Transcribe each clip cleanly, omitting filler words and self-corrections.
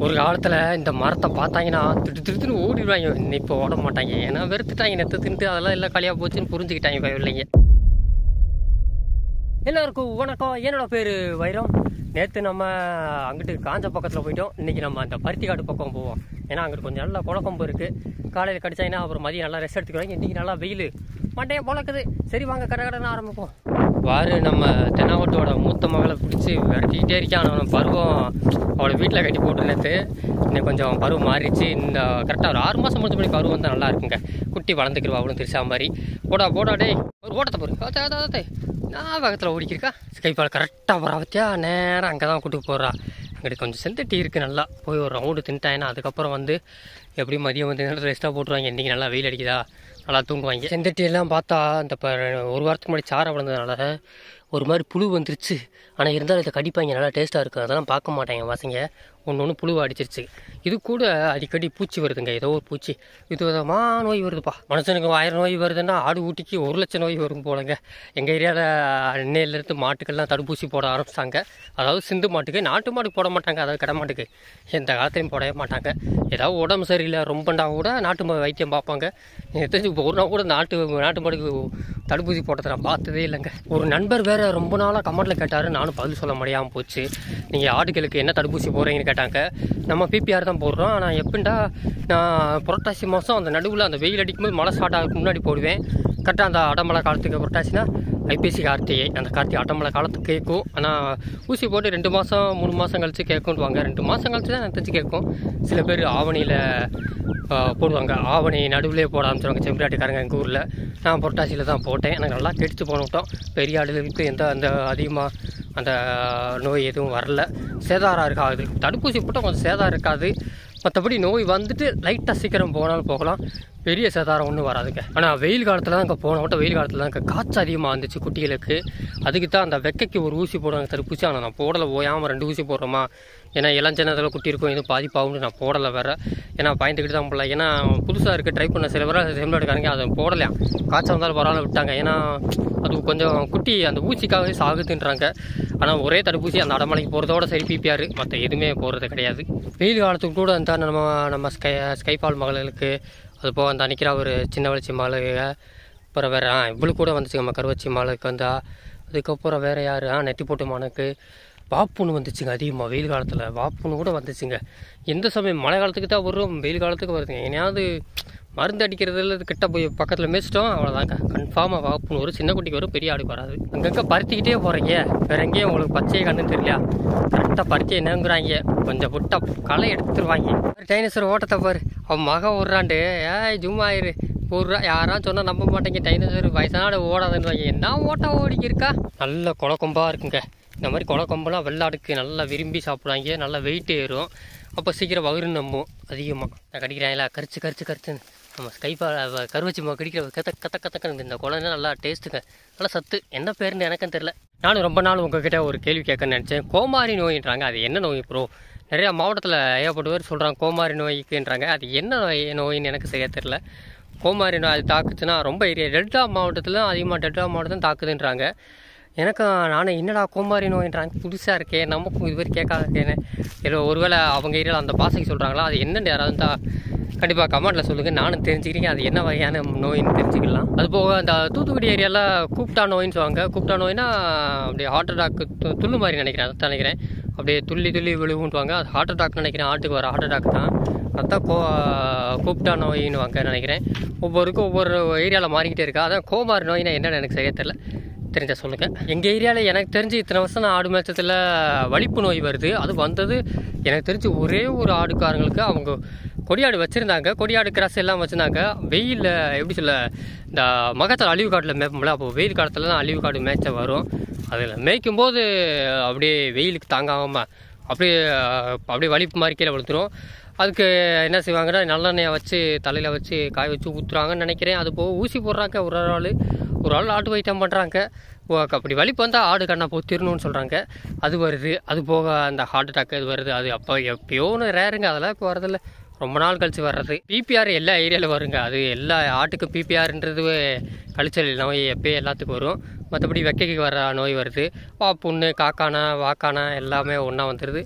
ஒரு காலத்தில் இந்த மரத்தை பார்த்தாங்கன்னா திட்டுன்னு ஓடிடுவாங்க. இப்போ ஓட மாட்டாங்க, ஏன்னா வெறுத்துட்டாங்க. நெத்து தின்ட்டு அதெல்லாம் எல்லாம் காலியாக போச்சுன்னு புரிஞ்சுக்கிட்டாங்க இல்லைங்க. எல்லாருக்கும் வணக்கம். என்னோட பேர் வைரம். நேற்று நம்ம அங்கிட்டு காஞ்ச பக்கத்தில் போயிட்டோம். இன்றைக்கி நம்ம அந்த பருத்தி காடு பக்கம் போவோம். ஏன்னா அங்கிட்டு கொஞ்சம் நல்லா குழக்கம்பு இருக்குது. காலையில் கடிச்சாங்கன்னா அப்புறம் மதியம் நல்லா ரெஸ்ட் எடுத்துக்குவாங்க. இன்றைக்கி நல்லா வெயில் மண்டையை பொழக்குது. சரி வாங்க கடை ஆரம்பிப்போம். வாரு நம்ம தென்னாவட்டோட மூத்த மகளை பிடிச்சி விரட்டிக்கிட்டே இருக்கான். அவன் பருவம் அவளை வீட்டில் கட்டி போட்டு நேற்று இன்னும் கொஞ்சம் பருவம் மாறிடுச்சு. இந்த கரெக்டாக ஒரு 6 மாதம் முடிஞ்ச படி பருவம் தான் நல்லா இருக்குங்க. குட்டி வளர்ந்துக்கிடுவா அவளும் திருசா மாதிரி. போடா டே ஒரு ஓட்டத்தை போரு நான் வேகத்தில் ஓடிக்கிருக்கா. ஸ்கைப்பால் கரெக்டாக போகிறா பற்றியா நேரம் அங்கே தான் கூட்டு போகிறா. அங்கிட்டு கொஞ்சம் செந்தட்டி இருக்குது. நல்லா போய் ஒரு ரவுண்டு தின்ட்டாங்கன்னா அதுக்கப்புறம் வந்து எப்படி மதியம் வந்து ரெஸ்ட்டாக போட்டுருவாங்க. இன்றைக்கி நல்லா வெயில் அடிக்குதா, நல்லா தூங்குவாங்க. செந்தட்டியெல்லாம் பார்த்தா இந்த ஒரு வாரத்துக்கு முன்னாடி சாரை வளர்ந்ததுனால ஒரு மாதிரி புழு வந்துருச்சு. ஆனால் இருந்தாலும் இதை கடிப்பாங்க, நல்லா டேஸ்ட்டாக இருக்குது. அதெல்லாம் பார்க்க மாட்டாங்க பசங்க. ஒன்று புழு அடிச்சிருச்சு. இது கூட அடிக்கடி பூச்சி வருதுங்க. ஏதோ ஒரு பூச்சி விதவிதமாக நோய் வருதுப்பா. மனுஷனுக்கு 1000 நோய் வருதுன்னா ஆடு ஊட்டிக்கு 1 லட்சம் நோய் வரும் போலங்க. எங்கள் ஏரியாவில் இன்னையிலேருந்து மாட்டுக்கெல்லாம் தடுப்பூசி போட ஆரம்பிச்சிட்டாங்க. அதாவது சிந்து மாட்டுக்கு, நாட்டு மாட்டுக்கு போட மாட்டாங்க. அதாவது கடை மாட்டுக்கு எந்த காலத்துலையும் போடவே மாட்டாங்க. ஏதாவது உடம்பு சரியில்லை ரொம்பண்டா கூட நாட்டு வைத்தியம் பார்ப்பாங்க. எனக்கு தெரிஞ்சு ஒரு நாள் கூட நாட்டு மாட்டுக்கு தடுப்பூசி போட்டதை நான் பார்த்ததே இல்லைங்க. ஒரு நண்பர் வேறு ரொம்ப நாளாக கமெண்ட்டில் கேட்டார். நானும் பதில் சொல்ல முடியாமல் போச்சு. நீங்கள் ஆடுகளுக்கு என்ன தடுப்பூசி போடுறீங்கன்னு கேட்டாங்க. நம்ம பிபிஆர் தான் போடுறோம். ஆனால் எப்படின்னா நான் புரட்டாசி மாதம் அந்த நடுவில் அந்த வெயில் அடிக்கும்போது மழை ஸ்டார்ட் ஆகிறதுக்கு முன்னாடி போடுவேன். கரெக்டாக அந்த அடமழை காலத்துக்கு புரட்டாசினா ஐப்பசி கார்த்திகை அந்த அடமழை காலத்துக்கு கேட்கும். ஆனால் ஊசி போட்டு 2 மாதம் 3 மாதம் கழித்து கேட்கும்வாங்க. 2 மாதம் கழிச்சு தான் எனக்கு தெரிஞ்சு கேட்கும். சில பேர் ஆவணியில் போடுவாங்க. ஆவணி நடுவிலே போட ஆரம்பிச்சிருவாங்க செம்பராட்டிக்காரங்க எங்கள் ஊரில். நான் புரட்டாசியில் தான் போட்டேன். எனக்கு நல்லா கெடுத்து போனோம். பெரிய ஆடுகளுக்கு அந்த அதிகமாக அந்த நோய் எதுவும் வரல. சேதாரம் இருக்காது. தடுப்பூசி போட்டால் கொஞ்சம் சேதாரம் இருக்காது. மற்றபடி நோய் வந்துட்டு லைட்டாக சீக்கிரம் போனாலும் போகலாம். பெரிய சேதாரம் ஒன்றும் வராதுங்க. ஆனால் வெயில் காலத்தில் தான் இங்கே போனோம். வெயில் காலத்தில் தான் இங்கே காய்ச்சல் அதிகமாக இருந்துச்சு குட்டிகளுக்கு. அதுக்கு தான் அந்த வெக்கைக்கு ஒரு ஊசி போடுவாங்க தடுப்பூசி. ஆனால் நான் போடலை. ஓயாமல் 2 ஊசி போடுறோமா. ஏன்னா இளஞ்சனத்தில் குட்டி இருக்கும், எதுவும் பாதிப்பாகும்னு நான் போடலை வேறு. ஏன்னா பயந்துக்கிட்டு தான் போடல. ஏன்னா புதுசாக இருக்குது ட்ரை பண்ண சில பேர் செம்லாடுக்காரங்க அதை போடலாம். காய்ச்சல் வந்தாலும் பரவாயில்ல விட்டாங்க. ஏன்னா அது கொஞ்சம் குட்டி அந்த ஊசிக்காகவே சாகுதுன்றாங்க. ஆனால் ஒரே தடுப்பூசி அந்த அடமலைக்கு போகிறதோட சரி பிபிஆர், மற்ற எதுவுமே போகிறது கிடையாது. வெயில் காலத்துக்கு கூட அந்த நம்ம ஸ்கைபால் மகளுக்கு, அது போக அந்த நிற்கிற ஒரு சின்ன வளர்ச்சி மகளுக்கு, அப்புறம் வேறு இவ்வளோ கூட வந்துச்சுங்க. நம்ம கருவச்சி மகளுக்கு வந்தா. அதுக்கப்புறம் வேறு யார் நெத்தி போட்டு மனுக்கு வாப்புன்னு வந்துச்சுங்க. அதிகமாக வெயில் காலத்தில் வாப்புன்னு கூட வந்துச்சுங்க. எந்த சமயம் மழை காலத்துக்கு தான் வரும், வெயில் காலத்துக்கு வருதுங்க. ஏன்னாவது மருந்து அடிக்கிறதுல கிட்ட போய் பக்கத்தில் மேய்ச்சிட்டோம் அவ்வளோதாங்க. கன்ஃபார்மாக வாப்புன்னு ஒரு சின்ன குட்டிக்கு வரும், பெரிய ஆடுக்கு வராது. அங்கங்கே பருத்திக்கிட்டே போகிறீங்க. வேற எங்கேயும் உங்களுக்கு பச்சையை கண்ணுன்னு தெரியல. கரெக்டாக பருத்தி என்னங்கிறாங்க. கொஞ்சம் விட்டா களை எடுத்துருவாங்க. டைனோசர் ஓட்டத்தை பாரு. அவன் மகன் விட்றாண்டு ஜும்மா ஆயிரு போடுறா. யாராவது சொன்னால் நம்ப மாட்டேங்க. டைனோசர் வயசான ஓடாதுன்னு என்ன ஓட்ட ஓடிக்கி இருக்கா. நல்ல குளக்கொம்பாக இருக்குங்க. இந்த மாதிரி குளக்கொம்பெல்லாம் வெள்ளாடுக்கு நல்லா விரும்பி சாப்பிடுவாங்க. நல்லா வெயிட் ஏறும். அப்போ சீக்கிரம் வயிறு நம்பும் அதிகமாக. நான் கடிக்கிறாங்களா கரிச்சு நம்ம கருவச்சி கடிக்கிற கத்தக்கன்னு இந்த குழந்தை நல்லா டேஸ்ட்டுங்க, நல்லா சத்து. என்ன பேருன்னு எனக்கும் தெரில. நானும் ரொம்ப நாள் உங்ககிட்ட ஒரு கேள்வி கேட்கணும்னு நினச்சேன். கோமாரி நோயின்றாங்க. அது என்ன நோய் ப்ரோ? நிறையா மாவட்டத்தில் ஏகப்பட்ட பேர் சொல்கிறாங்க கோமாரி நோய்க்குன்றாங்க. அது என்ன நோயின்னு எனக்கு சரியாக தெரில. கோமாரி நோய் அது தாக்குச்சுன்னா ரொம்ப ஏரியா டெல்டா மாவட்டத்தில் அதிகமாக டெல்டா மாவட்டம் தாக்குதுன்றாங்க. எனக்கு நானும் என்னடா கோமாரி நோயின்றாங்க, புதுசாக இருக்கேன், நமக்கும் இதுவரை கேட்காத இருக்கேன்னு. இல்லை ஒருவேளை அவங்க ஏரியாவில் அந்த பாசைக்கு சொல்கிறாங்களா, அது என்னென்னு யாராவது தான் கண்டிப்பாக கமெண்ட்டில் சொல்லுங்கள். நானும் தெரிஞ்சுக்கிறீங்க அது என்ன வகையான நோயின்னு தெரிஞ்சுக்கலாம். அது போக அந்த தூத்துக்குடி ஏரியாவில் கூப்பிட்டா நோயின்னு சொல்லுவாங்க. கூப்பிட்டா நோய்னா அப்படியே ஹார்ட் அட்டாக்கு துள்ளு மாதிரி நினைக்கிறேன். அதை நினைக்கிறேன். அப்படியே துள்ளி விழுவுன்ட்டுவாங்க. அது ஹார்ட் அட்டாக் நினைக்கிறேன். ஆட்டுக்கு வர ஹார்ட் அட்டாக் தான். அதான் கூப்பிட்டா நோயின்னு வாங்க நினைக்கிறேன். ஒவ்வொருக்கும் ஒவ்வொரு ஏரியாவில் மாறிக்கிட்டே இருக்கா. அதான் கோமாரி நோயினா என்னென்னு எனக்கு சரியாக தெரியல. தெரிஞ்சால் சொல்லுங்கள். எங்கள் ஏரியாவில் எனக்கு தெரிஞ்சு இத்தனை வருஷம் நான் ஆடு மேய்ச்சத்தில் வலிப்பு நோய் வருது. அது வந்தது எனக்கு தெரிஞ்சு ஒரே ஒரு ஆடுக்காரங்களுக்கு. அவங்க கொடியாடு வச்சுருந்தாங்க. கொடியாடு கிராஸ் எல்லாம் வச்சுருந்தாங்க. வெயிலில் எப்படி சொல்ல, இந்த மகத்தில் அழிவு காட்டில் மேய்ப்போம்ல, அப்போ வெயில் காலத்தில் தான் அழிவு காடு மேய்ச்ச வரும். அதில் மேய்க்கும் போது அப்படியே வெயிலுக்கு தாங்காமல் அப்படியே வலிப்பு மாதிரி கீழே விழுத்துரும். அதுக்கு என்ன செய்வாங்கன்னா நல்லெண்ணெயை வச்சு தலையில் வச்சு காய வச்சு ஊற்றுறாங்கன்னு நினைக்கிறேன். அது போக ஊசி போடுறாங்க. ஒரு ஆள் ஆட்டு வைத்தியம் பண்ணுறாங்க. அப்படி வலிப்பு வந்தால் ஆடு கண்ணா பொத்திரணும்னு சொல்கிறாங்க. அது வருது. அது போக அந்த ஹார்ட் அட்டாக் இது வருது. அது அப்போ எப்பயோன்னு ரேருங்க. அதெல்லாம் இப்போ வரதில்லை, ரொம்ப நாள் கழிச்சு வர்றது. பிபிஆர் எல்லா ஏரியாவில் வருங்க. அது எல்லா ஆட்டுக்கும் பிபிஆர்ன்றது கழிச்சல் நோய் எப்போயே எல்லாத்துக்கும் வரும். மற்றபடி வெக்கைக்கு வர நோய் வருது. புண்ணு காக்கானா வாக்கானா எல்லாமே ஒன்றா வந்துடுது.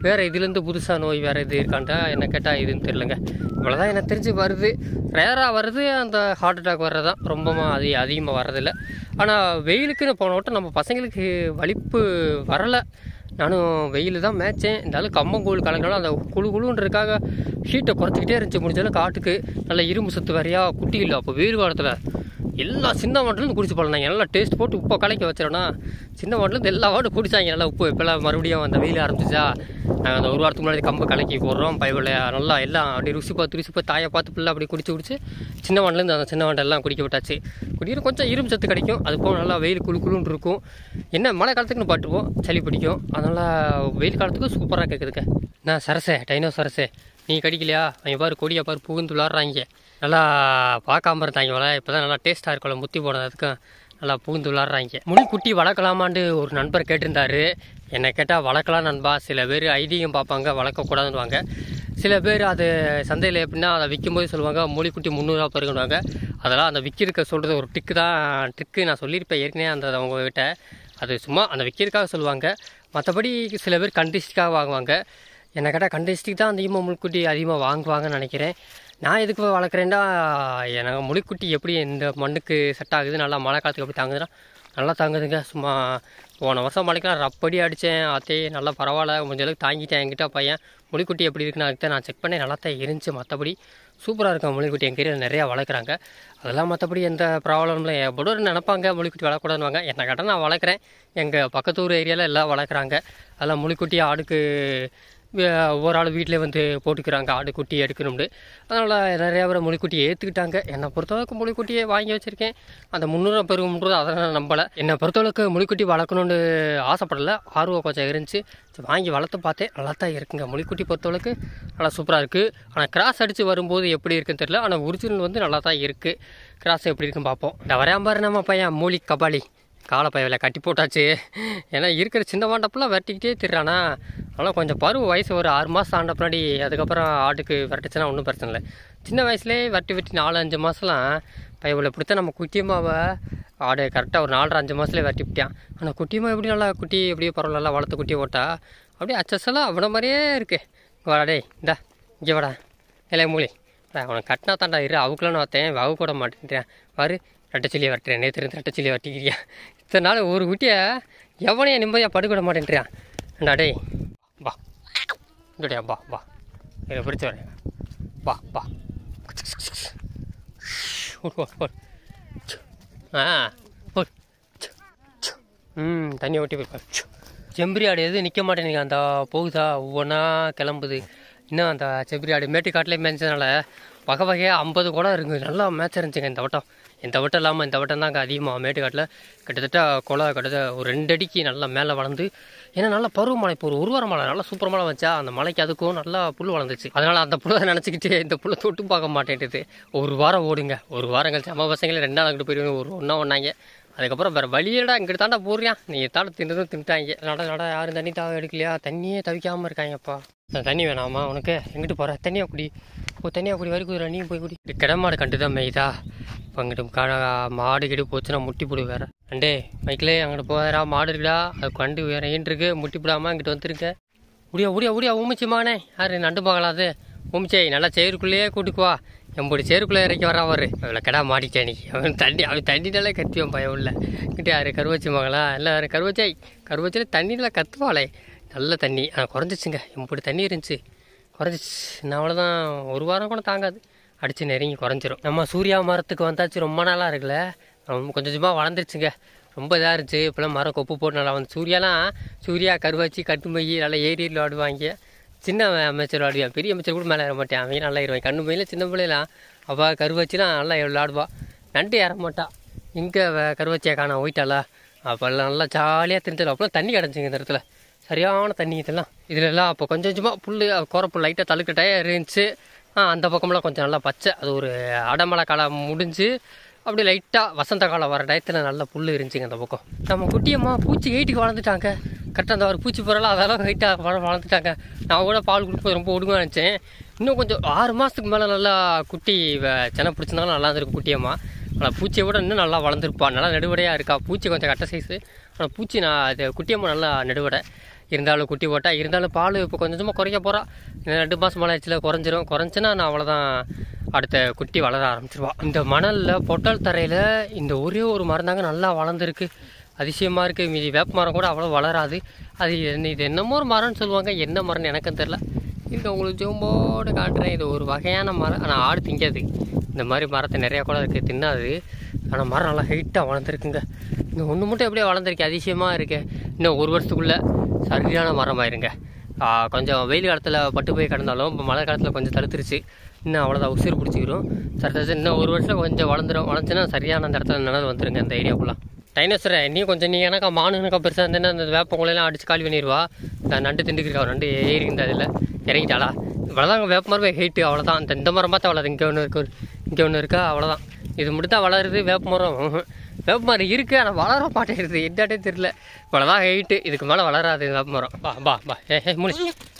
வேறு இதுலேருந்து புதுசாக நோய் வேறு இது இருக்கான்ட்டா என்ன கேட்டால் இதுன்னு தெரிலங்க. இவ்வளோதான் எனக்கு தெரிஞ்சு வருது. ரேராக வருது அந்த ஹார்ட் அட்டாக் வர்றது தான், ரொம்பவும் அதிகமாக வர்றதில்லை. ஆனால் வெயிலுக்குன்னு போன வட்டம் நம்ம பசங்களுக்கு வலிப்பு வரலை. நானும் வெயில் தான் மேய்ச்சேன். இருந்தாலும் கம்மங்கூழ் கலந்தாலும் அந்த குழுன்றதுக்காக ஹீட்டை குறைச்சிக்கிட்டே இருந்துச்சு. முடிஞ்சாலும் காட்டுக்கு நல்ல இரும்பு சத்து வேறையா குட்டி இல்லை. அப்போ வெயில் காலத்தில் எல்லா சின்ன வாட்டிலேருந்து குடிச்சு பழனாங்க. நல்லா டேஸ்ட் போட்டு உப்பை கலக்கி வச்சிடனா சின்ன வாட்டிலேருந்து எல்லா வாட்டும் குடித்தாங்க. நல்லா உப்பு இப்போல்லாம் மறுபடியும் அந்த வெயில் ஆரம்பிச்சிச்சா, நாங்கள் அந்த ஒரு வாரத்துக்கு முன்னாடி கம்பு கலக்கி போடுறோம் பைபிள். நல்லா எல்லாம் அப்படி ருசி பார்த்து தாயை பார்த்து பிள்ளை அப்படி குடிச்சு சின்ன வாட்டிலேருந்து அந்த சின்ன வாண்டெல்லாம் குடிக்க விட்டாச்சு. குடிக்கிற கொஞ்சம் இரும்பு சத்து கிடைக்கும். அது போக நல்லா வெயில் குழுன்னு இருக்கும். என்ன மழை காலத்துக்குன்னு பாட்டுருவோம், சளி பிடிக்கும். அதனால் வெயில் காலத்துக்கு சூப்பராக கேட்குதுங்க. நான் சரசே டைனோ சரசே நீ கடிக்கலையா? அவங்க பாரு கொடியை பாரு புகுந்து விளாட்றாங்க. நல்லா பார்க்காம இருந்தாங்க போல. இப்போ தான் நல்லா டேஸ்ட்டாக இருக்கல முத்தி போனதுக்கும் நல்லா புகுந்து விளாட்றாங்க. முனிக்குட்டி வளர்க்கலாமான்னு ஒரு நண்பர் கேட்டிருந்தாரு. என்னை கேட்டால் வளர்க்கலாம் நண்பா. சில பேர் ஐடியும் பார்ப்பாங்க, வளர்க்கக்கூடாதுன்னுவாங்க. சில பேர் அது சந்தையில் எப்படின்னா அதை விற்கும்போது சொல்லுவாங்க மூலிக்குட்டி 300 பெருங்குவாங்க. அதெல்லாம் அந்த விற்கிறக்க சொல்கிறது ஒரு ட்ரிக்கு நான் சொல்லியிருப்பேன் ஏற்கனவே அந்த அவங்ககிட்ட. அது சும்மா அந்த விற்கிறதுக்காக சொல்லுவாங்க. மற்றபடி சில பேர் கண்டிஸ்டிக்காக வாங்குவாங்க. என்னை கேட்டால் கண்டிஸ்டிக் தான் அதிகமாக முழுக்குட்டி அதிகமாக வாங்குவாங்கன்னு நினைக்கிறேன். நான் எதுக்கு வளர்க்குறேன்னா, எனக்கு முழுக்குட்டி எப்படி இந்த மண்ணுக்கு செட் ஆகுது, நல்லா மழை காலத்துக்கு எப்படி தாங்குதுன்னா நல்லா தாங்குதுங்க. சும்மா போன வருஷம் மழைக்கெலாம் ரப்படி அடித்தேன். அதே நல்லா பரவாயில்ல, கொஞ்சம் அளவுக்கு தாங்கிட்டேன். என்கிட்ட பையன் முழுக்குட்டி எப்படி இருக்குன்னு அதுக்கு தான் நான் செக் பண்ணேன். நல்லா தான் இருந்துச்சு. மற்றபடி சூப்பராக இருக்கும் முழுக்குட்டி. எங்கள் ஏரியாவில் நிறையா வளர்க்குறாங்க. அதெல்லாம் மற்றபடி எந்த ப்ராப்ளம்ல எப்படியும் நினைப்பாங்க முழுக்குட்டி வளர்க்கூடாதுவாங்க. என்னை கேட்டால் நான் வளர்க்குறேன். எங்கள் பக்கத்தூர் ஏரியாவில் எல்லாம் வளர்க்குறாங்க. அதெல்லாம் முழுக்குட்டி ஆடுக்கு ஒவ்வொரு ஆள் வீட்டிலே வந்து போட்டுக்கிறாங்க ஆடு குட்டி எடுக்கணும்னு. அதனால் நிறையா பேர் முழுக்குட்டியை ஏற்றுக்கிட்டாங்க. என்னை பொறுத்தளவுக்கு முழுக்குட்டியை வாங்கி வச்சுருக்கேன். அந்த 300 பெருகுன்றது அதை நான் நம்பலை. என்னை பொறுத்தளவுக்கு முழுக்குட்டி வளர்க்கணுன்னு ஆசைப்படலை, ஆர்வம் கொஞ்சம் இருந்துச்சு. வாங்கி வளர்த்து பார்த்தேன். நல்லா தான் இருக்குங்க. முழுக்குட்டி பொறுத்தளவுக்கு நல்லா சூப்பராக இருக்குது. ஆனால் கிராஸ் அடித்து வரும்போது எப்படி இருக்குன்னு தெரியல. ஆனால் ஒரிஜினல் வந்து நல்லா தான் இருக்குது. கிராஸ் எப்படி இருக்குன்னு பார்ப்போம். இந்த வரையாம்பாரு நம்ம பையன் மூலி கபாலி காலை பையவில் கட்டி போட்டாச்சு. ஏன்னா இருக்கிற சின்ன வாண்டப்பெல்லாம் வெட்டிக்கிட்டே திடுறானா. அதனால் கொஞ்சம் பருவ வயசு ஒரு 6 மாதம் ஆண்ட பின்னாடி அதுக்கப்புறம் ஆட்டுக்கு விரட்டுச்சுன்னா ஒன்றும் பிரச்சனை இல்லை. சின்ன வயசுலேயே வெட்டி 4-5 மாதம்லாம் பையவில் இப்படித்தான் நம்ம குட்டியம்மாவை ஆடு கரெக்டாக ஒரு 4-5 மாதத்துலேயே வெட்டி விட்டான். ஆனால் குட்டியம்மா எப்படி நல்லா குட்டி எப்படியே பரவாயில்ல நல்லா வளர்த்து குட்டியை போட்டா அப்படியே அச்சஸெல்லாம் அவனை மாதிரியே இருக்குது. வாடா இந்தா இங்கே வாடா இல்லை மூலி அவனை கட்டினா தாண்டா இரு அவுக்குலாம் பார்த்தேன் அவு கூட மாட்டேன்றேன் பாரு. ரெட்டச்சிலியை வெட்டுறேன். நேற்று ரெட்டச்சிலியை வெட்டிக்கிறியா? இத்தனை நாள் ஒரு குட்டியை எவனையும் நிம்மதியாக படுக்கூட மாட்டேன்றியான். டே வா இங்கடியா வா வா இதை பிடிச்சி வரேன். வா வா தண்ணி ஓட்டி போய் செம்பரி ஆடு எது நிற்க மாட்டேங்க. அந்த போகுதா ஒவ்வொன்றா கிளம்புது. இன்னும் அந்த செம்பரி ஆடு மேட்டுக்காட்டிலே மேய்ச்சதுனால வகையாக 50 குளம் இருக்குது. நல்லா மேட்ச் இருந்துச்சுங்க இந்த வட்டம். இந்த வட்டம் இல்லாமல் இந்த வட்டம் தாங்க அதிகமாக மேட்டுக்காட்டில் கிட்டத்தட்ட குளம் ஒரு 2 அடிக்கு நல்லா மேலே வளர்ந்து. ஏன்னா நல்லா பருவமழை இப்போ ஒரு வாரம் மழை நல்லா சூப்பர் மழை வச்சா அந்த மலைக்கு அதுக்கும் நல்லா புல் வளர்ந்துச்சு. அதனால் அந்த புல்லை நினச்சிக்கிட்டு இந்த புல்லை தொட்டு பார்க்க மாட்டேன்ட்டு ஒரு வாரம் ஓடுங்க. ஒரு வாரம் கழிச்சு அம்மா பசங்களே 2 நாள் அங்கிட்டு போயிடுவாங்க. ஒன்றாங்க. அதுக்கப்புறம் வேறு வழியடா இங்கிட்டு தாண்டா போடுறியா நீ தாண்ட தின்னுட்டாங்க. நட யாரும் தண்ணி எடுக்கலையா? தண்ணியே தவிக்காமல் இருக்காங்கப்பா. தண்ணி வேணாமா உனக்கு? எங்கிட்டு போகிற? தண்ணியாக குடி. தண்ணியாக குடி வரைக்கும் நீ போய் குடி. கிடமாடு கண்டு தான் மேய்தா. இப்போ அங்கிட்டு மாடு கிடு போச்சுன்னா முட்டி போடு வேற. அண்டே மைக்கிலே அங்கிட்டு போகிறா மாடு இருக்குடா. அது கண்டு வேற ஏன்ருக்கு முட்டி போடாமல் அங்கிட்டு வந்துருக்க. உடியா ஊமிச்சி மகனே. யாரு நண்டு பார்க்கலாது ஊமிச்சே நல்லா சேருக்குள்ளேயே கூட்டுக்குவா. எம்படி சேருக்குள்ளே இறக்கி வரவர் அவ்வளோ கடா மாட்டிட்டேன் நீ. அவன் தண்ணினாலே கத்திவான் பயம் இல்லை கிட்டே. யாரு கருவச்சி மகளா? இல்லை யாரு கருவச்சியில் தண்ணியில் கத்துவாளே. நல்ல தண்ணி ஆனால் குறைஞ்சிச்சுங்க. எம்படி தண்ணி இருந்துச்சு குறைஞ்சிச்சு. நான் அவ்வளோதான் ஒரு வாரம் கூட தாங்காது. அடித்து நெருங்கி குறைஞ்சிரும். நம்ம சூர்யா மரத்துக்கு வந்தாச்சு. ரொம்ப நாளாக இருக்குல்ல. கொஞ்சம் கொஞ்சமாக வளர்ந்துருச்சுங்க. ரொம்ப இதாக இருந்துச்சு. இப்போலாம் மரம் கொப்பு போட்டு நல்லா வந்து சூர்யா கருவாச்சி கட்டுமையி நல்லா ஏரியில் விளாடுவாங்க. சின்ன அமைச்சர் விளாடுவான். பெரிய அமைச்சர் கூட மேலே ஏற மாட்டேன். அவங்க நல்லா ஏறுவாங்க. கண்ணு பையில சின்ன பிள்ளைலாம் அவள் கருவாச்சிலாம் நல்லா விளாடுவா. நண்டு ஏற மாட்டா. இங்கே கருவாச்சியாக காணா போயிட்டாளா? அப்போல்லாம் நல்லா ஜாலியாக தெரிஞ்சல. அப்போலாம் தண்ணி கிடச்சிங்க இந்த இடத்துல. சரியான தண்ணி இதிலெல்லாம். அப்போ கொஞ்சம் கொஞ்சமாக புல் குறப்பு லைட்டாக தழுக்கட்டாயே இருந்துச்சு. அந்த பக்கமெல்லாம் கொஞ்சம் நல்லா பச்சை. அது ஒரு அடமழை காலம் முடிஞ்சு அப்படி லைட்டாக வசந்த காலம் வர டயத்தில் நல்ல புல் இருந்துச்சுங்க அந்த பக்கம். நம்ம குட்டியம்மா பூச்சி 8க்கு வளர்ந்துட்டாங்க. கரெக்டாக அந்த ஒரு பூச்சி போகிறாலும் அதெல்லாம் ஹைட்டாக வளர்ந்துட்டாங்க. நான் கூட பால் கொடுக்கும்போது ரொம்ப ஒடுங்க நினச்சேன். இன்னும் கொஞ்சம் 6 மாதத்துக்கு மேலே நல்லா குட்டி சென்னை பிடிச்சிருந்தாலும் நல்லா இருந்திருக்கும் குட்டியம்மா. ஆனால் பூச்சியை விட இன்னும் நல்லா வளர்ந்துருப்பா. நல்லா நெடுவடையாக இருக்கா. பூச்சி கொஞ்சம் கட்ட சைஸு. ஆனால் பூச்சி அது குட்டியம்மா நல்லா நெடுவடை. இருந்தாலும் குட்டி போட்டால் இருந்தாலும் பால் இப்போ கொஞ்சம் கொஞ்சமாக குறைக்க போகிறா. 2 மாதம் மேலே ஆச்சுல குறைஞ்சுன்னா நான் அவ்வளோதான், அடுத்த குட்டி வளர ஆரம்பிச்சிருவா. இந்த மணலில் பொட்டல் தரையில் இந்த ஒரே ஒரு மரம் தாங்க நல்லா வளர்ந்துருக்கு. அதிசயமாக இருக்குது. மீதி வேப்ப மரம் கூட அவ்வளோ வளராது. இது என்னமோ ஒரு மரம்னு சொல்லுவாங்க, என்ன மரம்னு எனக்கும் தெரில. இது உங்களுக்கு ஜோம்போடு காட்டுறேன். இது ஒரு வகையான மரம், ஆனால் ஆடு திங்காது. இந்த மாதிரி மரத்தை நிறையா கூட இருக்குது, தின்னாது. ஆனால் மரம் நல்லா ஹைட்டாக வளர்ந்துருக்குங்க. இங்கே ஒன்று மட்டும் எப்படியே வளர்ந்துருக்கு, அதிசயமாக இருக்கு. இன்னும் 1 வருஷத்துக்குள்ளே சரியான மரமாயிருங்க. கொஞ்சம் வெயில் காலத்தில் பட்டு போய் கிடந்தாலும் இப்போ மழை காலத்தில் கொஞ்சம் தடுத்துருச்சு. இன்னும் அவ்வளோதான் உசுறு பிடிச்சிக்கிறோம். சரி இன்னும் 1 வருஷம் கொஞ்சம் வளர்ந்துச்சுன்னா சரியான அந்த இடத்துல நிழல் வந்துருங்க இந்த ஏரியாக்குள்ளே. டைனோசரை இன்னும் கொஞ்சம் நீங்கள் எனக்கா மானுக்கா பெருசாக இருந்தேன்னா அந்த வேப்பங்குள்ளையெல்லாம் அடிச்சு காலி பண்ணிடுவா. நண்டு திண்டுக்கிருக்கா, நண்டு ஏறி இந்த அதில் இறங்கிட்டாளா. இவ்வளோதான் வேப்ப மரமே ஹைட்டு, அவ்வளோதான். இந்த மரம் பார்த்தா அவ்வளோதான். இங்கே ஒன்று இருக்கா, அவ்வளோதான். இது மட்டும் தான் வளருது வேப்ப மரம். வேப்ப மரம் இருக்குது, ஆனால் வளர மாட்டேங்குது, என்னட்டே தெரியல. இவ்வளோதான் ஹைட்டு, இதுக்கு மேலே வளராது வேப்ப மரம். பா முடி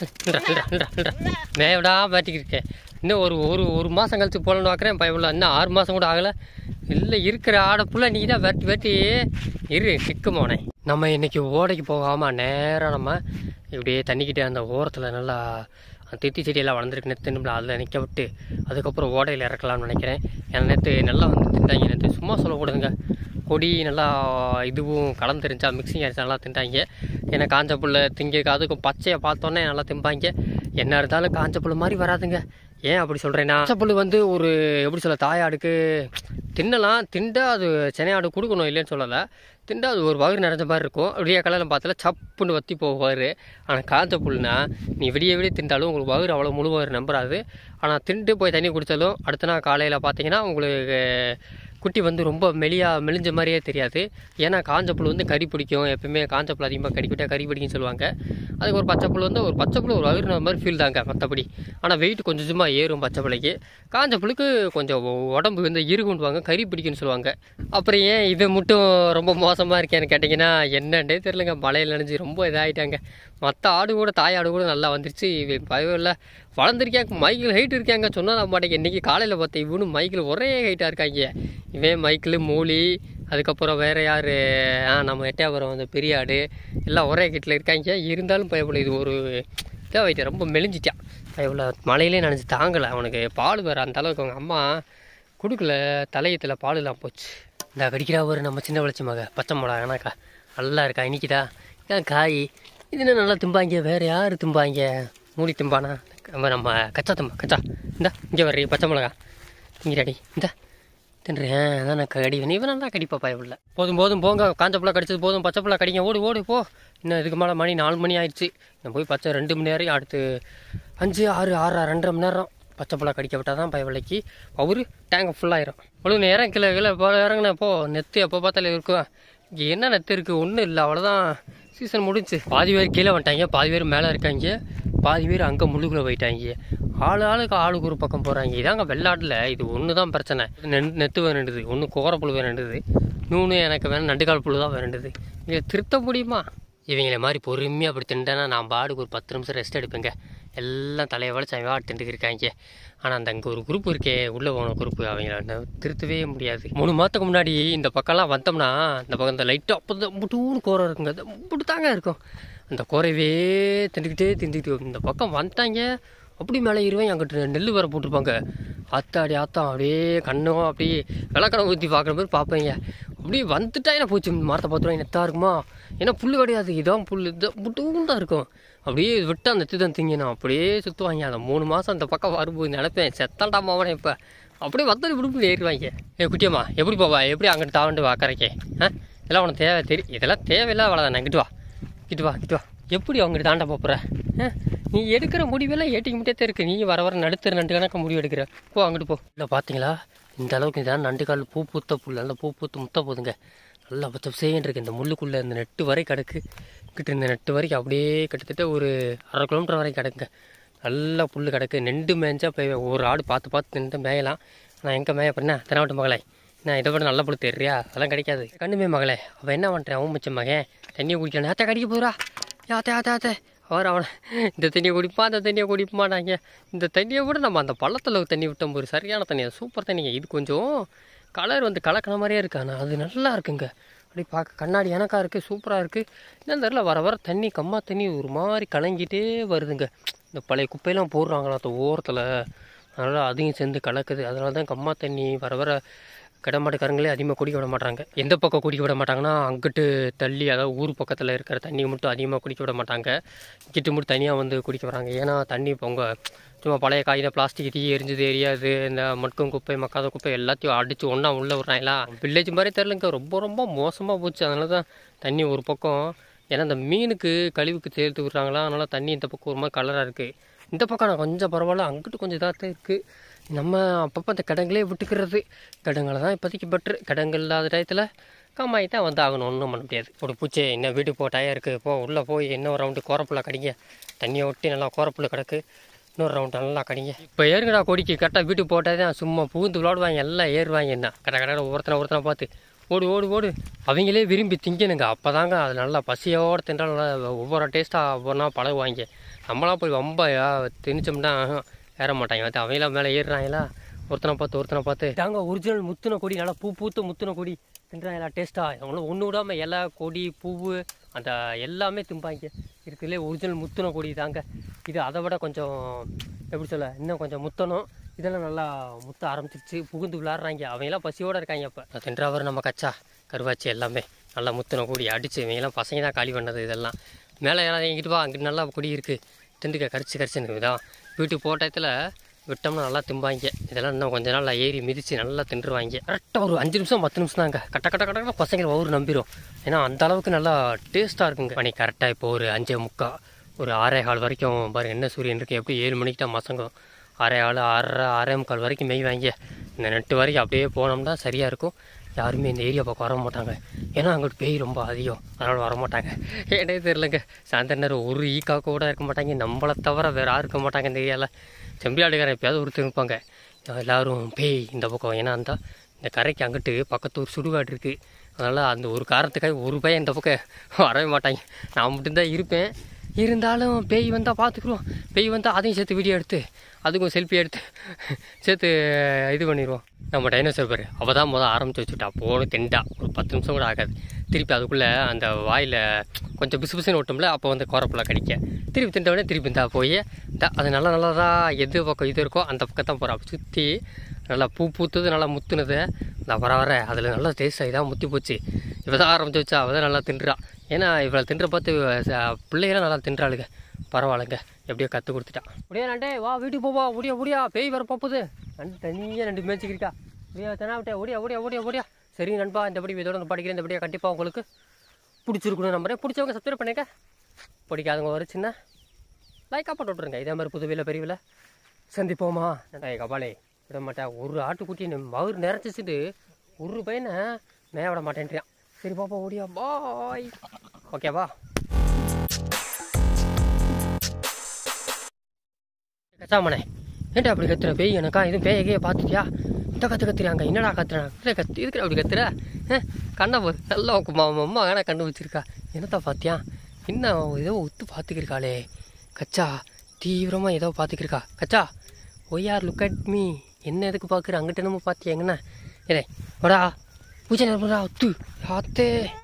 மேவிடா மாட்டிக்கிருக்கேன். இன்னும் ஒரு மாதம் கழிச்சு போலன்னு பார்க்குறேன். பயமில்ல, இன்னும் 6 மாதம் கூட ஆகலை. இல்லை இருக்கிற ஆடை ஃபுல்லாக நீ தான் வெட்டி சிக்குமோனே. நம்ம இன்றைக்கி ஓடைக்கு போகாமல் நேராக நம்ம இப்படியே தண்ணிக்கிட்டே அந்த ஓரத்தில் நல்லா தித்தி செடியெல்லாம் வளர்ந்துருக்கு. நெத்து அதில் நிற்க விட்டு அதுக்கப்புறம் ஓடையில் இறக்கலாம்னு நினைக்கிறேன். ஏன்னா நேற்று நல்லா திண்டாங்க. நேற்று சும்மா சொல்லக்கூடாதுங்க, கொடி நல்லா இதுவும் கலந்துருந்துச்சா, மிக்சிங் ஆகிடுச்சா, நல்லா திண்டாங்க. ஏன்னா காஞ்ச புல் திங்க அதுக்கும் பச்சையை பார்த்தோன்னே நல்லா திம்பாங்க. என்ன இருந்தாலும் காஞ்ச புல் மாதிரி வராதுங்க. ஏன் அப்படி சொல்கிறேன்னா, காஞ்ச புல் ஒரு எப்படி சொல்ல, தாயாடுக்கு தின்னலாம். திண்டா அது சென்னையாடு கொடுக்கணும், இல்லைன்னு சொல்லலை. திண்டா அது ஒரு வயிறு நிறைஞ்ச மாதிரி இருக்கும். விடிய காலையில் பார்த்தல சப்புன்னு வற்றி போவார். ஆனால் காஞ்ச புல்னா நீ விடிய திண்டாலும் உங்களுக்கு வயிறு அவ்வளோ முழு வயிறு நம்புறாது. ஆனால் திண்டு போய் தண்ணி குடித்தாலும் அடுத்த நாள் காலையில் பார்த்தீங்கன்னா உங்களுக்கு குட்டி ரொம்ப மெலிஞ்ச மாதிரியே தெரியாது. ஏன்னா காஞ்ச புல் கறி பிடிக்கும். எப்பவுமே காஞ்ச புல் அதிகமாக கறிக்கிட்டால் கறி பிடிக்குன்னு சொல்லுவாங்க. அதுக்கு ஒரு பச்சை புல் ஒரு வயிறு மாதிரி ஃபீல் தாங்க மற்றபடி. ஆனால் வெயிட் கொஞ்சமாக ஏறும் பச்சை புள்ளைக்கு. காஞ்ச புல்லுக்கு கொஞ்சம் உடம்பு இருக்குன்னுவாங்க, கறி பிடிக்குன்னு சொல்லுவாங்க. அப்புறம் ஏன் இது மட்டும் ரொம்ப மோசமாக இருக்கேன்னு கேட்டிங்கன்னா என்னன்னே தெரிலங்க. மழையில் நனைஞ்சு ரொம்ப இதாகிட்டாங்க. மற்ற ஆடு கூட தாயாடு கூட நல்லா வந்துருச்சு. பயவே இல்லை, வளர்ந்துருக்காங்க. மைக்கிள் ஹைட் இருக்காங்க, சொன்னால் நான் மாட்டேங்க. இன்றைக்கி காலையில் பார்த்தேன் இவனு மைக்கிள் ஒரே ஹைட்டாக இருக்காங்க. இவன் மைக்கிள் மூலி, அதுக்கப்புறம் வேறு யார், நம்ம எட்டாபுரம் அந்த பெரிய ஆடு எல்லாம் ஒரே ஹைட்டில் இருக்காங்க. இருந்தாலும் பயப்பட இது ஒரு இதாகிட்டு ரொம்ப மெலிஞ்சிட்டான். பயப்பட மழையிலே நினச்சி தாங்கலை. அவனுக்கு பால் வேறு அந்த அளவுக்கு அவங்க அம்மா கொடுக்கல. தலையத்தில் பால் இல்லாமல் போச்சு. இந்த கடிக்கிறா நம்ம சின்ன வளர்ச்சி மக பச்சை மிளகா ஏன்னாக்கா நல்லா இருக்கா. இன்றைக்கிதா இதான் காய். இதுன்னு நல்லா திம்பாங்க. வேறு யார் திம்பாங்க? மூடி திம்பானா? நம்ம கச்சா கச்சா இந்தா இங்கே வர்றீ பச்சை மிளகா இங்கேடி இந்தா தின்றேன். அதான் நான் கடி வேணும். இவன் நல்லா கடிப்பா பயப்பில்லை. போதும் போங்க, காஞ்ச புள்ள கடிச்சது போதும். பச்சை புள்ள கடிங்க, ஓடு போ. இன்னும் இதுக்கு மேலே மணி 4 மணி ஆயிடுச்சு. நான் போய் பச்சை 2 மணி நேரம், அடுத்து 5 6 6 2.5 மணி நேரம் பச்சை புள்ள கடிக்க விட்டால் தான் பயவில்லைக்கு அவரு டேங்க் ஃபுல்லாயிரும். அவ்வளோ நேரம் கீழே இறங்கினா போ. நெத்து எப்போ பார்த்தாலும் இருக்கும். இங்கே என்ன நெத்து இருக்குது? ஒன்றும் இல்லை, அவ்வளோதான். சீசன் முடிஞ்சு. பாதி பேர் கீழே வந்துட்டாங்க, பாதி பேர் மேலே இருக்காங்க, பாதி பேர் அங்கே முள்ளுக்குள்ளே போயிட்டாங்க. ஆளுக்கு ஒரு பக்கம் போகிறாங்க. இதாங்க வெள்ளாட்டில் இது ஒன்று தான் பிரச்சனை. நெத்து வேணுண்டுது, ஒன்று கோரப்புழு வேணுண்டுது, இன்னொன்று எனக்கு வேணும் நண்டுக்கால் புழு தான் வேணுண்டுது. இதை திருத்த முடியுமா? இவங்கள மாதிரி பொறுமையாக அப்படி திண்டேன்னா நான் பாடுக்கு ஒரு 10 நிமிஷம் ரெஸ்ட் எடுப்பேங்க. எல்லாம் தலையை வளைச்சி அவங்க திண்டுக்கு இருக்காங்க. ஆனால் அந்த அங்கே ஒரு குரூப் இருக்கே, உள்ளே போன குரூப்பு, அவங்கள திருத்தவே முடியாது. 3 மாதத்துக்கு முன்னாடி இந்த பக்கம்லாம் வந்தோம்னா இந்த பக்கம் இந்த லைட்டாக அப்போ தான் முட்டூன்னு கோரை இருக்குங்க. அது முட்டு தாங்க இருக்கும். அந்த கோரையவே திண்டுக்கிட்டு இந்த பக்கம் வந்துட்டாங்க. அப்படி மேலே இருவேன். அங்கிட்ட நெல் வேறு போட்டிருப்பாங்க. ஆத்தம் அப்படியே கண்ணும் அப்படியே விளக்கணை ஊற்றி பார்க்குற மாதிரி பார்ப்பேங்க. அப்படியே வந்துட்டா என்ன போச்சு, மரத்தை பார்த்துருவாங்க. நெத்தாக இருக்குமா? ஏன்னா புல் கிடையாது, இதான் புல், இதான் முட்டும் தான் இருக்கும். அப்படியே விட்டு அந்த தான் திங்கணும். அப்படியே சுற்றுவாங்க. அந்த 3 மாதம் அந்த பக்கம் வரும்போது நினைப்பேன் செத்தாண்டா மாவனே. இப்போ அப்படியே வந்தது விடுப்பு ஏறிடுவாங்க. குட்டியம்மா எப்படி போவா? எப்படி அங்கிட்டு தாவண்டு வா கரைக்கே? இதெல்லாம் உனக்கு தேவை தெரியும். இதெல்லாம் தேவையில்லை அவ்வளோதான். நான் கிட்டு வா எப்படி அவங்ககிட்ட தாண்ட போகிற? நீ எடுக்கிற முடிவெல்லாம் ஏட்டிக்கு முட்டே இருக்குது. நீ வர நடுத்தர நண்டு கணக்க முடிவு எடுக்கிற. போ அங்கிட்டு போ. இல்லை பார்த்தீங்களா, இந்த அளவுக்கு இதான் நண்டுக்கால் பூ பூத்த புல். நல்லா பூ பூத்து முத்த போதுங்க. நல்லா பச்சை சேன்னு இருக்குது. இந்த முள்ளுக்குள்ளே இந்த நெட்டு வரை கிடக்கு. கிட்ட இந்த நெட்டு வரைக்கும் அப்படியே கிட்டத்தட்ட ஒரு 1/2 கிலோமீட்டர் வரைக்கும் கிடக்குங்க. நல்லா புல் கிடக்கு. நெண்டு மேய்ஞ்சா போய் ஒரு ஆடு பார்த்து நின்று மேயலாம். நான் எங்கே மேய பண்ணேன் தெனாவட்டு மகளே, நான் இதை விட நல்ல புல் தெரியா? அதெல்லாம் கிடைக்காது. கண்ணுமே மகளே, அவன் என்ன பண்ணுறேன்? அவன் மிச்ச மகன் தண்ணியை குடிக்கணும். ஆத்தா கடிக்க போகிறா. ஆத்தே அவனை இந்த தண்ணியை குடிப்பான், அந்த தண்ணியை குடிப்பானாங்க. இந்த தண்ணியை விட நம்ம அந்த பள்ளத்தில் தண்ணி விட்டோம் ஒரு சரியான தண்ணி, சூப்பர் தண்ணிங்க. இது கொஞ்சம் கலர் கலக்கிற மாதிரியே இருக்கு. ஆனால் அது நல்லா இருக்குங்க. அப்படி பார்க்க கண்ணாடி எனக்கா இருக்குது, சூப்பராக இருக்குது. என்னன்னு தெரில, வர வர தண்ணி கம்மா தண்ணி ஒரு மாதிரி கலங்கிட்டே வருதுங்க. இந்த பழைய குப்பையெல்லாம் போடுறாங்களா அந்த ஓரத்தில், அதனால் அதையும் சேர்ந்து கலக்குது. அதனால தான் கம்மா தண்ணி வர வர கடமாட்டுக்காரங்களே அதிகமாக குடிக்க விட மாட்டாங்க. எந்த பக்கம் குடிக்க விட மாட்டாங்கன்னா, அங்கிட்டு தள்ளி, அதாவது ஊர் பக்கத்தில் இருக்கிற தண்ணியை மட்டும் அதிகமாக குடிக்க விட மாட்டாங்க. இங்கிட்டு மட்டும் தனியாக வந்து குடிக்க வராங்க. ஏன்னா தண்ணி இப்போ அவங்க சும்மா பழைய காகித பிளாஸ்டிக் தீ எரிஞ்சது எரியாது, இந்த மட்கும் குப்பை மக்காத குப்பை எல்லாத்தையும் அடித்து ஒன்றா உள்ளே விட்றாங்களா. வில்லேஜ் மாதிரி தெரிலங்க, ரொம்ப ரொம்ப மோசமாக போச்சு. அதனால தான் தண்ணி ஒரு பக்கம், ஏன்னா இந்த மீனுக்கு கழிவுக்கு சேர்த்து விட்றாங்களா, அதனால் தண்ணி இந்த பக்கம் ஒரு மாதிரி கலராக இருக்குது. இந்த பக்கம் நான் கொஞ்சம் பரவாயில்ல, அங்கிட்டு கொஞ்சம் இதாக தான் இருக்குது. நம்ம அப்பப்போ அந்த கிடங்களே விட்டுக்கிறது, கிடங்களை தான் இப்போதைக்கு பெட்ரு. கிடங்கு இல்லாத டயத்தில் கம்மாயி தான் வந்து ஆகணும், ஒன்றும் பண்ண முடியாது. ஒரு பூச்சி என்ன வீட்டுக்கு போட்டாயே இருக்குது, போ உள்ளே போய் இன்னொரு ரவுண்டு கோரப்புள்ள கடிங்க, தண்ணியை ஒட்டி நல்லா கோரப்புள்ள கிடக்கு, இன்னொரு ரவுண்டு நல்லா கடிங்க. இப்போ ஏறுங்கடா கொடிக்கு, கரெக்டாக வீட்டுக்கு போட்டால் தான் சும்மா புகுந்து விளாடுவாங்க, எல்லாம் ஏறுவாங்க. என்ன கடை ஒருத்தனை பார்த்து ஓடு ஓடு ஓடு, அவங்களே விரும்பி திங்கணுங்க. அப்போ தாங்க அது நல்லா பசியோடு தின்றால் நல்லா ஒவ்வொரு டேஸ்ட்டாக ஒவ்வொன்றா பழகுவாங்க. நம்மளாம் போய் ரொம்ப திணிச்சோம்னா ஏற மாட்டாங்க. அது அவங்களாம் மேலே ஏறுறாங்களா, ஒருத்தனை பார்த்து தாங்க ஒரிஜினல் முத்துன கொடி, நல்லா பூத்து முத்துன கொடி தின்றாங்களா டேஸ்ட்டாக. அவங்களும் ஒன்று விடாமல் இலை கொடி பூவு அந்த எல்லாமே திம்பாங்க. இருக்குதுலே ஒரிஜினல் முத்துன கொடி தாங்க இது. அதை விட கொஞ்சம் எப்படி சொல்ல, இன்னும் கொஞ்சம் முத்தணும். இதெல்லாம் நல்லா முத்த ஆரம்பிச்சிருச்சு, புகுந்து விளாட்றாங்க. அவங்களாம் பசியோடு இருக்காங்க. இப்போ தின்றாவர் நம்ம கச்சா கருவாச்சி எல்லாமே நல்லா முத்துன கொடி அடித்து இவங்கெல்லாம் பசங்க தான் காலி பண்ணது. இதெல்லாம் மேலே யாராவது எங்கிட்டு வா, அங்கிட்டு நல்லா கொடி இருக்குது, திண்டுக்க கரிச்சுன்னு இதான். வீட்டுக்கு போட்டத்தில் விட்டோம்னா நல்லா திம்பாங்க. இதெல்லாம் இன்னும் கொஞ்ச நாள் ஏறி மிதித்து நல்லா தின்றுவாங்க. கரெக்டாக ஒரு 5 நிமிஷம் 10 நிமிஷம் தாங்க, கட்ட பசங்க ஒவ்வொரு நம்பிடும். ஏன்னா அந்த அளவுக்கு நல்லா டேஸ்ட்டாக இருக்குங்க. மணி கரெக்டாக இப்போ ஒரு 5:45 ஒரு 6:15 வரைக்கும் பாருங்கள். என்ன சூரியன் இருக்குது, எப்படி 7 மணிக்கு தான் மசங்கும். 6:15 6:45 வரைக்கும் மெய்வாங்க. இந்த நெட்டு வரைக்கும் அப்படியே போனோம்னா சரியாக இருக்கும். யாருமே இந்த ஏரியா பக்கம் வர மாட்டாங்க, ஏன்னா அங்கிட்டு பேய் ரொம்ப அதிகம், அதனால் வரமாட்டாங்க. ஏன்னே தெரிலங்க, சாயந்தர நேரம் ஒரு ஈக்காக்க கூட இருக்க மாட்டாங்க. நம்மளை தவிர வேறு யாரும் இருக்க மாட்டாங்க இந்த ஏரியாவில். செம்பியாடுக்காரன் எப்பயாவது ஒருத்தர் இருப்பாங்க. எல்லோரும் பேய் இந்த பக்கம், ஏன்னா அந்த இந்த கரைக்கு அங்கிட்டு பக்கத்து ஒரு சுடுகாடு இருக்குது. அதனால் அந்த ஒரு காரணத்துக்காக ஒரு பையன் இந்த பக்கம் வரவே மாட்டாங்க. நான் மட்டும்தான் இருப்பேன். இருந்தாலும் பேய் வந்தால் பார்த்துக்குருவோம். பேய் வந்தால் அதையும் சேர்த்து வீடியோ எடுத்து அதுக்கும் செல்ஃபி எடுத்து சேர்த்து இது பண்ணிடுவோம். நம்ம டைனோசர் பேர் அவள் தான் ஆரம்பித்து வச்சுட்டா. போன திண்டா ஒரு 10 நிமிஷம் கூட ஆகாது. திருப்பி அதுக்குள்ளே அந்த வாயில் கொஞ்சம் பிசுபிசுன்னு ஓட்டும்ல, அப்போ வந்து கோரப்புள்ள கடிக்க திருப்பி திண்டவுடனே திருப்பி இந்தா போய் அது நல்லதாக எது பக்கம் இது இருக்கோ அந்த பக்கம் தான் போகிறோம். அப்படி சுற்றி நல்லா பூத்தது நல்லா முத்துனது. நான் வர அதில் நல்லா டேஸ்ட் ஆகி தான் முத்தி போச்சு. இவ தான் ஆரம்பித்து வச்சா, அவள் தான் நல்லா தின்றான். ஏன்னா இவளை தின்ற பார்த்து பிள்ளைகளாம் நல்லா தின்றாளுங்க. பரவாயில்லைங்க, எப்படியோ கற்றுக் கொடுத்துட்டான். முடியா நண்டே வா, வீட்டுக்கு போவா, முடியா பேய் வர பார்ப்போது. நண்டு தனியாக 2 மேய்ச்சிக்கிட்டா. முடியா தெனாவிட்டே ஓடியா. சரி நண்பா, இந்தபடி இதோட படிக்கிறேன். இந்த படியாக கண்டிப்பாக உங்களுக்கு பிடிச்சிருக்கணும் நம்புறேன். பிடிச்சவங்க சப்ஸ்கிரைப் பண்ணிக்க, பிடிக்காதவங்க வர சின்ன லைக்காக போட்டு விட்ருங்க. இதே மாதிரி புதுவில பெரியவில் சந்திப்போமா. கபாலே விட மாட்டேன். ஒரு ஆட்டுக்குட்டி மவுர் நிறைச்சிட்டு ஒரு பையனை மேய விட மாட்டேன்றியான். சரி பாப்பா ஓடியா, பாய். ஓகேவா. கச்சாமனே ஏன்டா அப்படி கத்துற? பேய் எனக்கா எதுவும் பேயகையே பார்த்துட்டியா? இந்த கத்துறாங்க, என்னடா கத்துறான்? இதுக்கு அப்படி கத்துற? கண்ணை போது நல்லா அம்மா வேணா கண்ணு வச்சிருக்கா. என்னத்தா பார்த்தியா? என்ன ஏதோ ஒத்து பார்த்துக்கிருக்காளே கச்சா, தீவிரமாக ஏதோ பார்த்துக்கிருக்கா. கச்சா ஒய்யார் லுக் அட் மீ. என்ன எதுக்கு பார்க்குற? அங்கிட்ட நம்ம பார்த்தியா? எங்கண்ணா ஏ வாடா பூஜை நேரம் ஒத்து ஆத்தே.